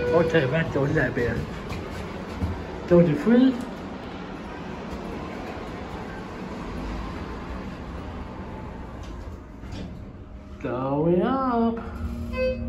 Okay, back a little bit. Beautiful. Going up.